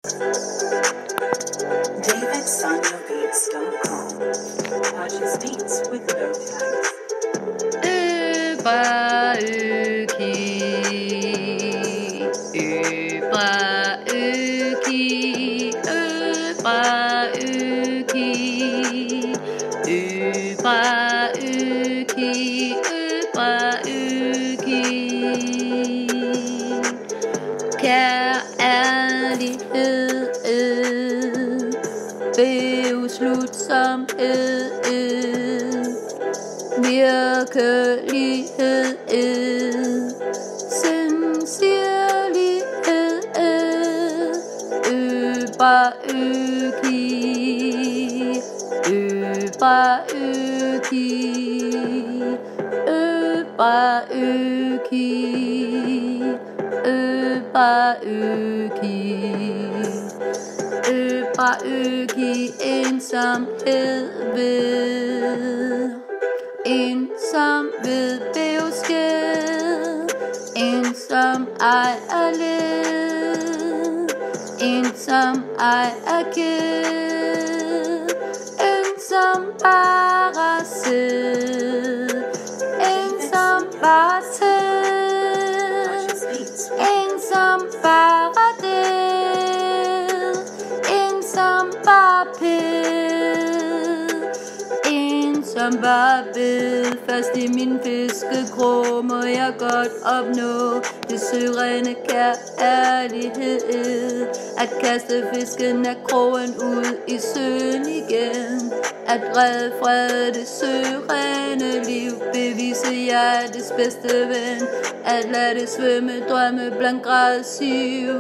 DavidSonyourBeats.com. Purchase beats with no tags. Kærlighed, beudslutsomhed, virkelighed, sincerlighed, ensomhed ved besked, ensom ej er led, ensom ej er ked, ensom bare sid, ensom bare tid, ensom bare det, ensom bare pid, ensom bare bed. Først i min fiskekrog må jeg godt opnå det sørene kærlighed. At kaste fisken af krogen ud i søen igen, at redde fred det sørene liv. Bevise jeg dets bedste ven, at lade det svømme drømme blandt græssiv.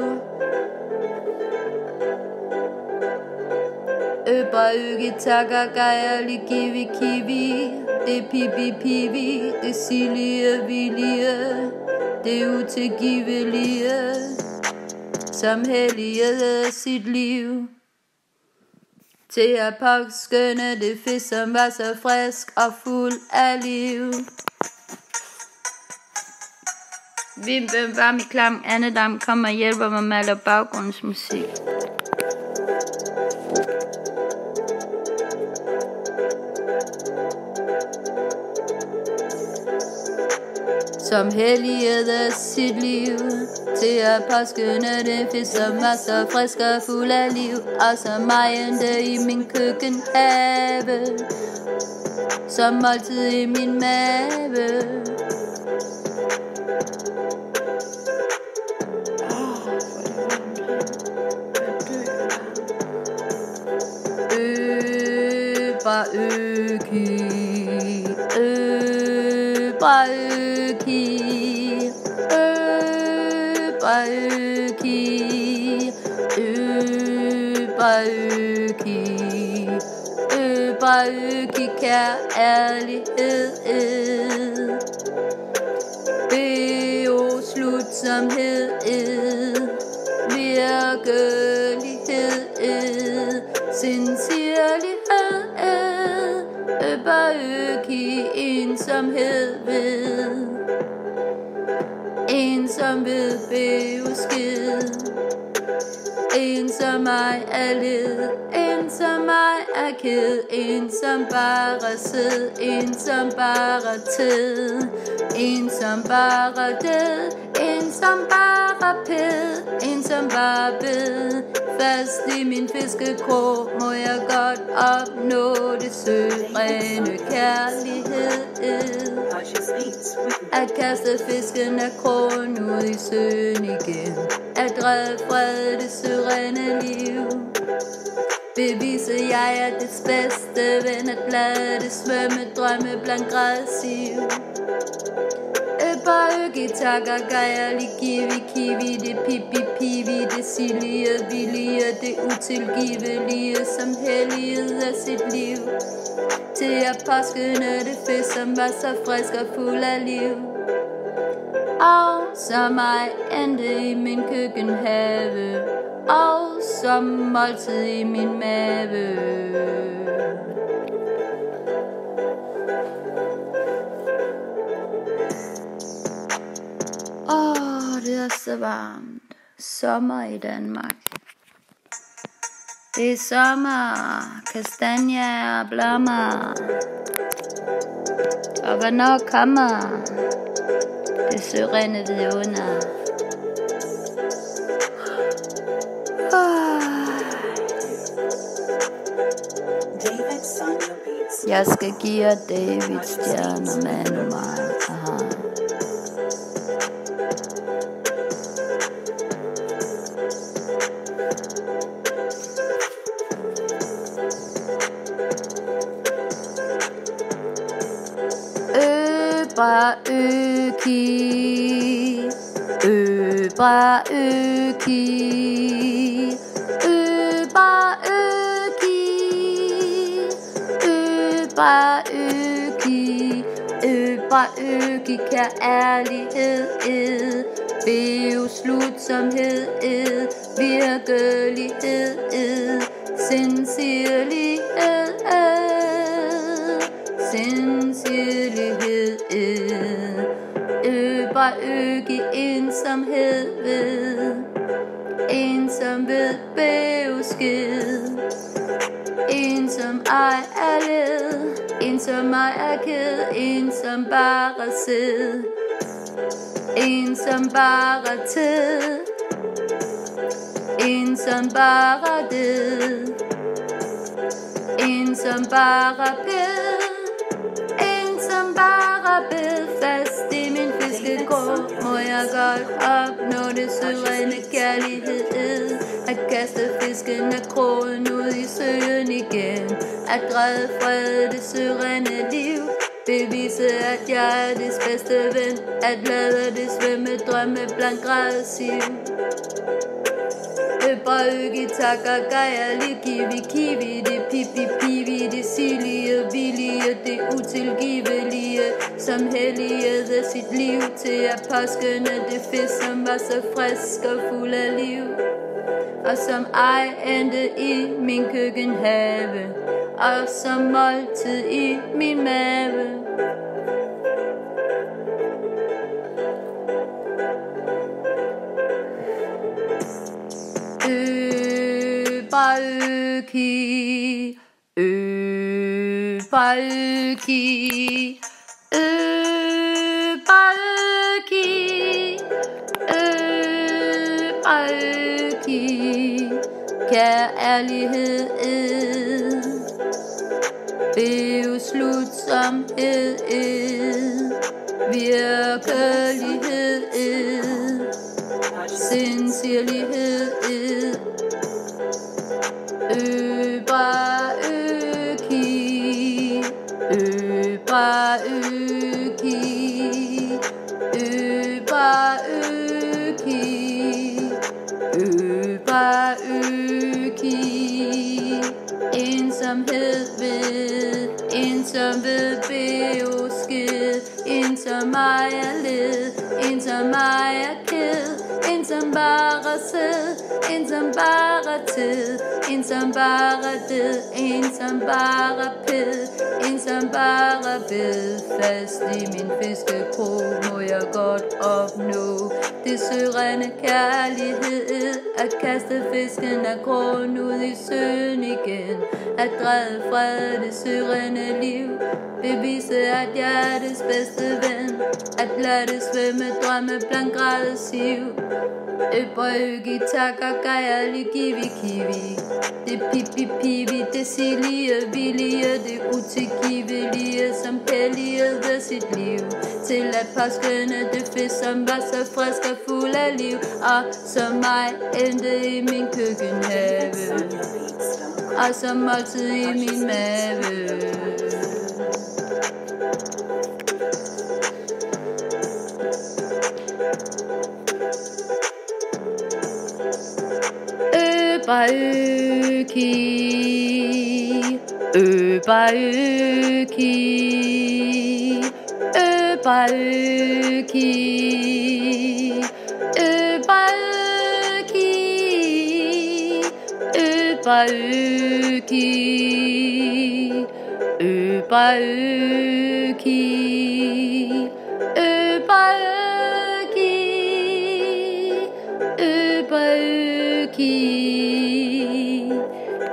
Øbra gejerlig kiwi, det pipi, det sillige vilje, det utilgivelige, som helligede sit liv. Til at påskønne det fisk, som var så frisk og fuld af liv. Vimpen varm i klam, Annedam kommer og hjælper mig med at lave baggrundsmusik. Som helligede sit liv, til at påskønne det fisk, som var så frisk og fuld af liv, og som mig endte i min køkkenhave, som måltid i min mave. Kærlighed, beslutsomhed, virkelighed, sincerlighed, ensomhed ved besked, ensom ej er led, ensom ej er ked, ensom bare sid, ensom bare tid, ensom bare død, ensom bare ped, ensom bare bed. Fast i min fiskekrog må jeg godt opnå det sørene kærlighed. At kaste fisken af krogen ud i søen igen, at redde fred det sørene liv. Bevise jeg er dets bedste ven, at lade det svømme drømme blandt græssiv. Gejerlig kiwi, det pipi, det sillige vilje, det utilgivelige, som helligede sit liv. Til at påskønne det fisk, som var så frisk og fuld af liv. Og som mig endte i min køkkenhave, og som måltid i min mave. Det er så varmt. Sommer i Danmark. Det er sommer, kastanjer og blommer. Og hvornår kommer det sørende vidunder? Jeg skal give jer David stjerner, mand og mig. Aha. Bra øki, bra øki, bra øki, bra øki, bra øki, kær ærlighed, beslutsomhed, virkelighed, sindsirlighed, sindsirlighed, bare øge ensomhed, ensomhed besked, ensom ej er led, ensom ej er ked, ensom bare sid, ensom bare tid, ensom bare død, ensom bare bed, ensom bare bed fast i min fiskekrog. Må jeg godt opnå det sørende kærlighed, at kaste fisken af krogen ud i søen igen, at græde fred det sørende liv, bevise at jeg er dets bedste ven, at lade det svømme drømme blandt grædesiv. Øbrøgi takker gajer, kiwi kiwi, det pipi pivi, det silige villige, det utilgivelige, som helligede sit liv til at påskønne det fisk, som var så frisk og fuld af liv, og som ej endte i min køkkenhave, og som måltid i min mave. Øbrøgi, øbrøgi, øbrøgi, øbrøgi, kær ærlighed, beslutsomhed, virkelighed, sindsirlighed, øbrøgi, øbrøgi, øbrøgi, øbrøgi, ensomhed ved, ensomhed besked, ensom ej er led, ensom ej er ked, ensom bare sid, ensom bare tid, ensom bare død, ensom bare ped, ensom bare bed fast i min fiskekrog. Må jeg godt opnå det sørende kærlighed, at kaste fisken af krogen ud i søen igen, at græde fred det sørende liv, bevise at jeg er dets bedste ven, at lade det svømme drømme blandt grædesiv. Øbrøgi takker gajer, kiwi kiwi, det pipi pivi, det silige villige, det utilgivelige, som helligede sit liv til at påskønne det fisk, som var så frisk og fuld af liv, og som mig endte i min køkkenhave, og som måltid i min mave. Øbrøgi, øbrøgi, øbrøgi, øbrøgi, øbrøgi, øbrøgi, øbrøgi, øbrøgi,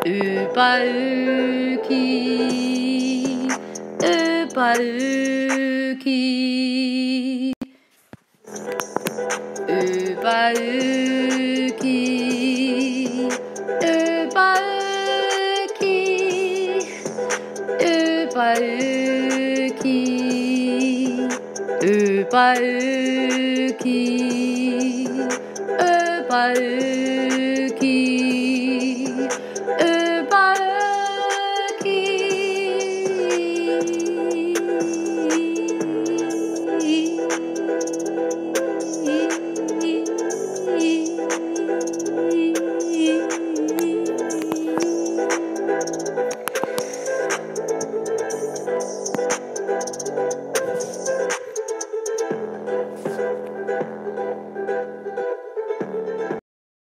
Bye.